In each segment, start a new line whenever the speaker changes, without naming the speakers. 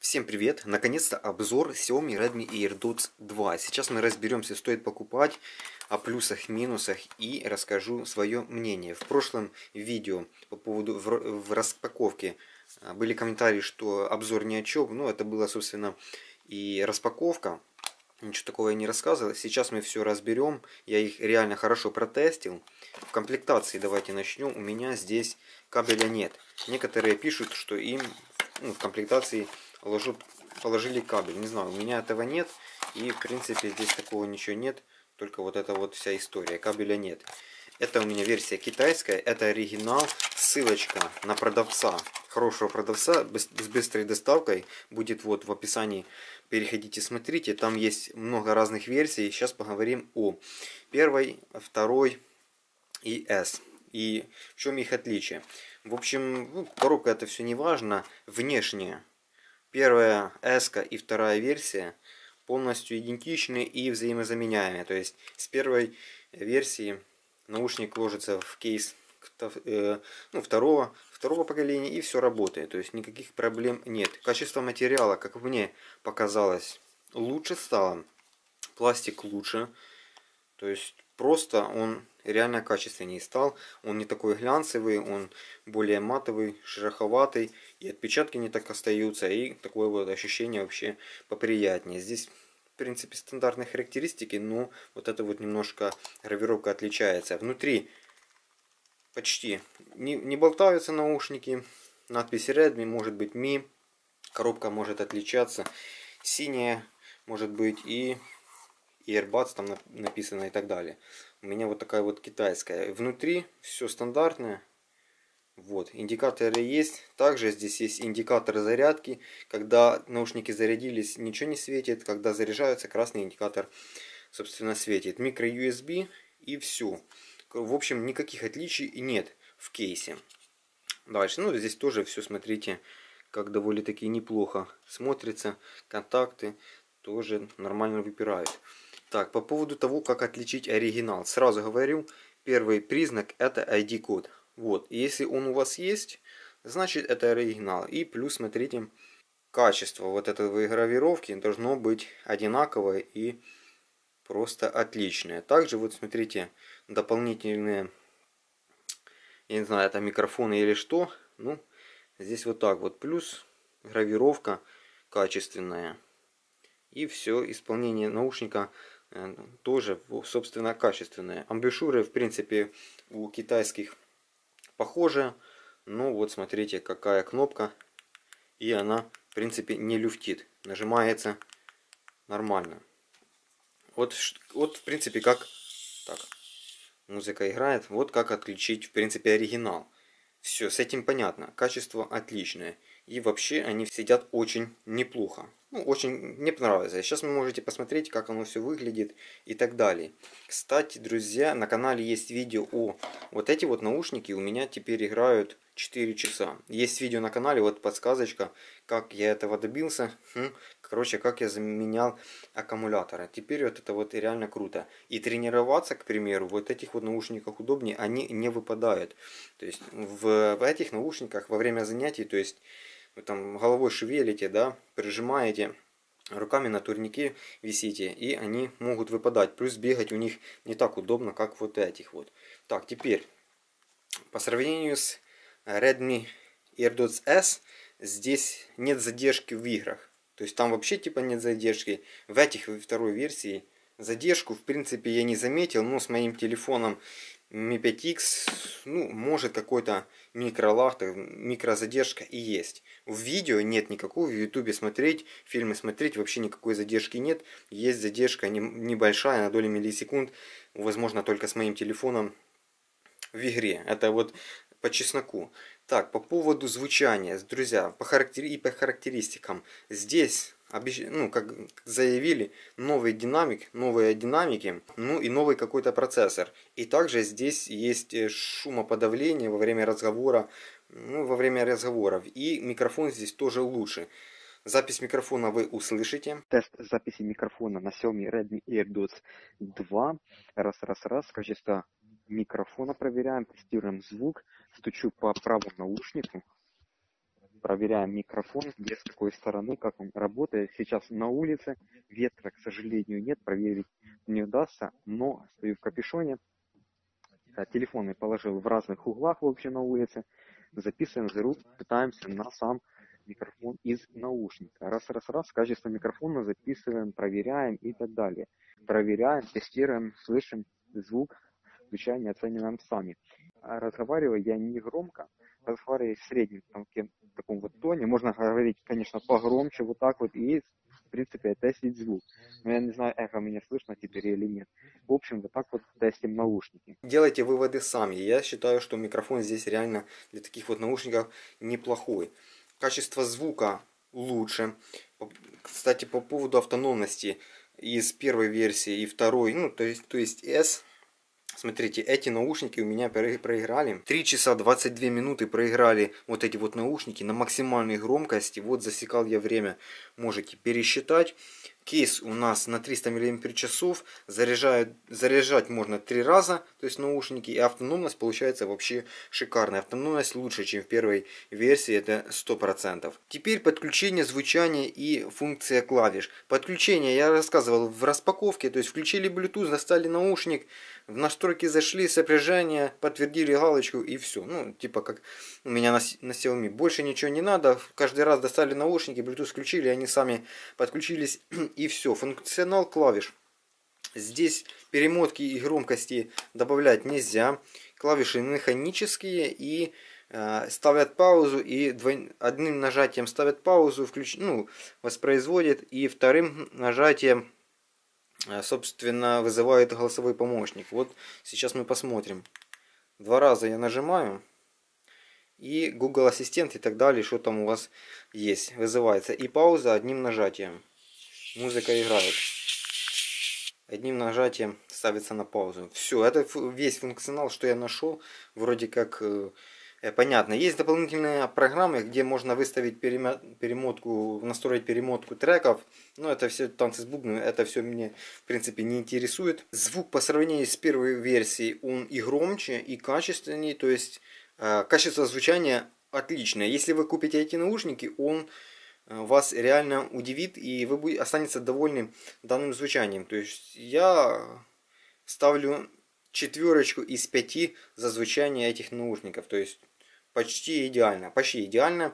Всем привет! Наконец-то обзор Xiaomi Redmi AirDots 2. Сейчас мы разберемся, стоит покупать, о плюсах, минусах и расскажу свое мнение. В прошлом видео по поводу в распаковке были комментарии, что обзор ни о чем. Ну, это было, собственно, и распаковка. Ничего такого я не рассказывал. Сейчас мы все разберем. Я их реально хорошо протестил. В комплектации давайте начнем. У меня здесь кабеля нет. Некоторые пишут, что им в комплектации положили кабель. Не знаю, у меня этого нет. И в принципе здесь такого ничего нет. Только вот эта вот вся история. Кабеля нет. Это у меня версия китайская. Это оригинал. Ссылочка на продавца. Хорошего продавца с быстрой доставкой будет вот в описании. Переходите, смотрите. Там есть много разных версий. Сейчас поговорим о первой, второй и S. И в чем их отличие. В общем, коробка это все не важно. Внешне первая S и вторая версия полностью идентичны и взаимозаменяемые. То есть с первой версии наушник ложится в кейс второго поколения и все работает. То есть никаких проблем нет. Качество материала, как мне показалось, лучше стало. Пластик лучше. То есть просто он реально качественнее стал. Он не такой глянцевый, он более матовый, шероховатый. И отпечатки не так остаются. И такое вот ощущение вообще поприятнее. Здесь в принципе стандартные характеристики, но вот это вот немножко гравировка отличается. Внутри почти не болтаются наушники. Надпись Redmi, может быть Mi. Коробка может отличаться. Синяя может быть и AirBuds там написано и так далее. У меня вот такая вот китайская. Внутри все стандартное. Вот, индикаторы есть. Также здесь есть индикатор зарядки. Когда наушники зарядились, ничего не светит. Когда заряжаются, красный индикатор, собственно, светит. Микро USB и все. В общем, никаких отличий нет в кейсе. Дальше, ну, здесь тоже все, смотрите, как довольно-таки неплохо смотрится. Контакты тоже нормально выпирают. Так, по поводу того, как отличить оригинал. Сразу говорю, первый признак это ID-код. Вот, если он у вас есть, значит это оригинал. И плюс, смотрите, качество вот этой гравировки должно быть одинаковое и просто отличное. Также вот смотрите, дополнительные, я не знаю, это микрофоны или что. Ну, здесь вот так вот. Плюс гравировка качественная. И все, исполнение наушника тоже, собственно, качественное. Амбушюры, в принципе, у китайских похожие. Но вот смотрите, какая кнопка. И она, в принципе, не люфтит. Нажимается нормально. Вот в принципе, как... Так, музыка играет. Вот как отключить, в принципе, оригинал. Все, с этим понятно. Качество отличное. И вообще они сидят очень неплохо. Ну, очень мне понравилось. Сейчас вы можете посмотреть, как оно все выглядит и так далее. Кстати, друзья, на канале есть видео о вот эти вот наушники у меня теперь играют 4 часа. Есть видео на канале, вот подсказочка, как я этого добился. Короче, как я заменял аккумуляторы. Теперь вот это вот реально круто. И тренироваться, к примеру, вот этих вот наушниках удобнее, они не выпадают. То есть в этих наушниках во время занятий, то есть вы там головой шевелите, да, прижимаете, руками на турнике висите, и они могут выпадать. Плюс бегать у них не так удобно, как вот этих вот. Так, теперь, по сравнению с Redmi AirDots S, здесь нет задержки в играх. То есть там вообще типа нет задержки. В этих второй версии задержку, в принципе, я не заметил, но с моим телефоном Mi 5X, ну, может какой-то микролаг, микрозадержка и есть. В видео нет никакого, в ютубе смотреть, фильмы смотреть, вообще никакой задержки нет. Есть задержка небольшая, на доли миллисекунд, возможно, только с моим телефоном в игре. Это вот по чесноку. Так, по поводу звучания, друзья, по характеристикам. Здесь, ну, как заявили, новый динамик, новые динамики, ну и новый какой-то процессор. И также здесь есть шумоподавление во время разговора, ну, во время разговоров. И микрофон здесь тоже лучше. Запись микрофона вы услышите. Тест записи микрофона на Xiaomi Redmi AirDots 2. Раз. Качество микрофона проверяем, тестируем звук. Стучу по правому наушнику. проверяем микрофон, где с какой стороны, как он работает. Сейчас на улице, ветра, к сожалению, нет, проверить не удастся, но стою в капюшоне. Телефоны положил в разных углах, в общем, на улице. Записываем за руку, пытаемся на сам микрофон из наушника. Раз, качество микрофона записываем, проверяем и так далее. Проверяем, тестируем, слышим звук, звучание оцениваем сами. А разговариваю я не громко, разговариваю в среднем таком вот тоне. Можно говорить, конечно, погромче, вот так вот, и в принципе тестить звук. Но я не знаю, эхо меня слышно теперь или нет. В общем, вот так вот тестим наушники. Делайте выводы сами. Я считаю, что микрофон здесь реально для таких вот наушников неплохой. Качество звука лучше. Кстати, по поводу автономности из первой версии и второй, ну, то есть S. Смотрите, эти наушники у меня проиграли. 3 часа 22 минуты проиграли вот эти вот наушники на максимальной громкости. Вот засекал я время, можете пересчитать. Кейс у нас на 300 мАч. Заряжать можно 3 раза, то есть наушники. И автономность получается вообще шикарная. Автономность лучше, чем в первой версии, это 100%. Теперь подключение, звучание и функция клавиш. Подключение я рассказывал в распаковке. То есть включили Bluetooth, достали наушник. В настройки зашли, сопряжение, подтвердили галочку и все. Ну, типа как у меня на Xiaomi. Больше ничего не надо. Каждый раз достали наушники, Bluetooth включили, они сами подключились и все. Функционал клавиш. Здесь перемотки и громкости добавлять нельзя. Клавиши механические и ставят паузу, и одним нажатием ставят паузу, воспроизводит, и вторым нажатием собственно вызывает голосовой помощник. Вот сейчас мы посмотрим. 2 раза я нажимаю, и Google Ассистент и так далее, что там у вас есть, вызывается. И пауза одним нажатием. Музыка играет. Одним нажатием ставится на паузу. Все, это весь функционал, что я нашел. Вроде как понятно. Есть дополнительные программы, где можно выставить перемотку, настроить перемотку треков. Но это все танцы с бубнами, это все меня в принципе не интересует. Звук по сравнению с первой версией, он и громче, и качественнее. То есть качество звучания отличное. Если вы купите эти наушники, он вас реально удивит, и вы останетесь довольны данным звучанием. То есть я ставлю 4 из 5 за звучание этих наушников. То есть почти идеально. Почти идеально.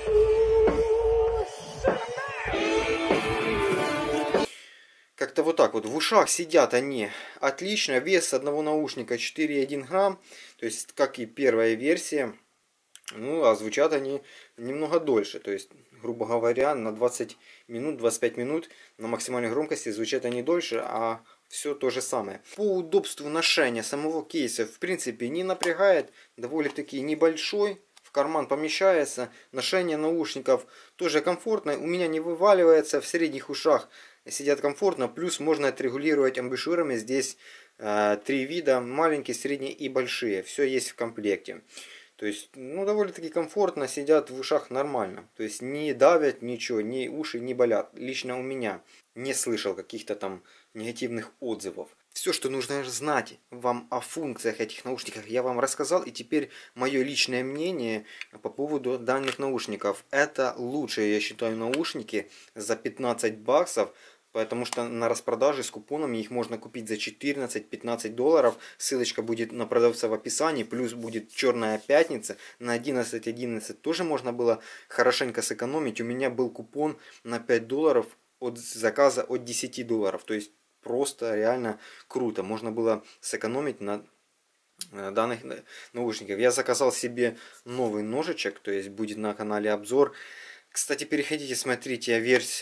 Как-то вот так вот. В ушах сидят они отлично. Вес одного наушника 4,1 грамм. То есть как и первая версия. Ну, а звучат они немного дольше. То есть, грубо говоря, на 20 минут, 25 минут на максимальной громкости звучат они дольше, а все то же самое. По удобству ношения самого кейса, в принципе, не напрягает. Довольно-таки небольшой. В карман помещается. Ношение наушников тоже комфортно. У меня не вываливается. В средних ушах сидят комфортно. Плюс можно отрегулировать амбушюрами. Здесь 3 вида. Маленькие, средние и большие. Все есть в комплекте. То есть, ну, довольно-таки комфортно, сидят в ушах нормально. То есть, не давят ничего, ни уши не болят. Лично у меня не слышал каких-то там негативных отзывов. Все, что нужно знать вам о функциях этих наушников, я вам рассказал. И теперь мое личное мнение по поводу данных наушников. Это лучшие, я считаю, наушники за 15 баксов. Потому что на распродаже с купонами их можно купить за 14-15 долларов. Ссылочка будет на продавца в описании. Плюс будет черная пятница. На 11.11 тоже можно было хорошенько сэкономить. У меня был купон на 5 долларов от заказа от 10 долларов. То есть просто реально круто. Можно было сэкономить на данных наушников. Я заказал себе новый ножичек. То есть будет на канале обзор. Кстати, переходите, смотрите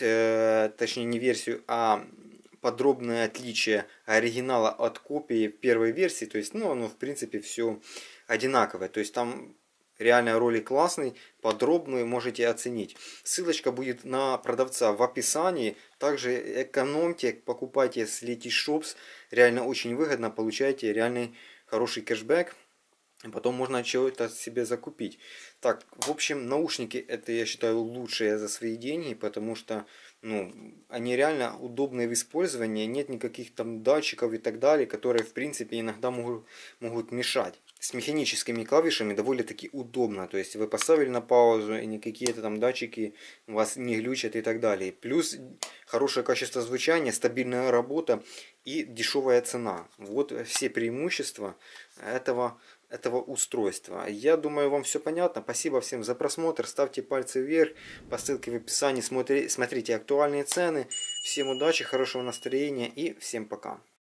точнее не версию, а подробное отличие оригинала от копии первой версии. То есть, ну, оно в принципе все одинаковое. То есть там реально ролик классный, подробный, можете оценить. Ссылочка будет на продавца в описании. Также экономьте, покупайте с Letyshops. Реально очень выгодно, получаете реальный хороший кэшбэк. Потом можно чего-то себе закупить. Так, в общем, наушники это, я считаю, лучшие за свои деньги, потому что, ну, они реально удобные в использовании, нет никаких там датчиков и так далее, которые, в принципе, иногда могут мешать. с механическими клавишами довольно-таки удобно. То есть вы поставили на паузу, и никакие-то там датчики у вас не глючат и так далее. Плюс хорошее качество звучания, стабильная работа и дешевая цена. Вот все преимущества этого устройства. Я думаю, вам все понятно. Спасибо всем за просмотр. Ставьте пальцы вверх по ссылке в описании. Смотрите актуальные цены. Всем удачи, хорошего настроения и всем пока.